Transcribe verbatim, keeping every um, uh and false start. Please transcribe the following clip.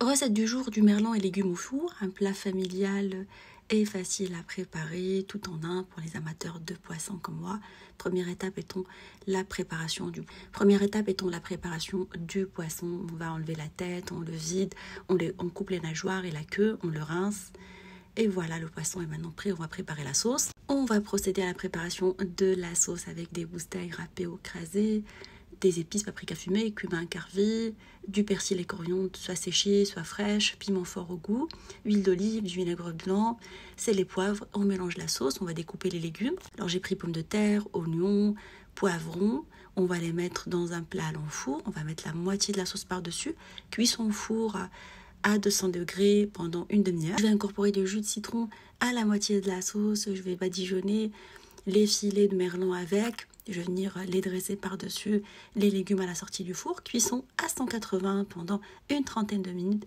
Recette du jour, du merlan et légumes au four, un plat familial et facile à préparer, tout en un pour les amateurs de poisson comme moi. Première étape étant la préparation du Première étape étant la préparation du poisson. On va enlever la tête, on le vide, on, les, on coupe les nageoires et la queue, on le rince. Et voilà, le poisson est maintenant prêt, on va préparer la sauce. On va procéder à la préparation de la sauce avec des moustaches râpées ou crasées, des épices, paprika fumé, cumin carvi, du persil et coriandre, soit séché, soit fraîche, piment fort au goût, huile d'olive, du vinaigre blanc, sel et poivre. On mélange la sauce, on va découper les légumes. Alors j'ai pris pommes de terre, oignons, poivrons. On va les mettre dans un plat à l'enfour. On va mettre la moitié de la sauce par-dessus. Cuisson au four à deux cents degrés pendant une demi-heure. Je vais incorporer du jus de citron à la moitié de la sauce. Je vais badigeonner les filets de merlan avec. Je vais venir les dresser par-dessus les légumes à la sortie du four. Cuisson à cent quatre-vingts pendant une trentaine de minutes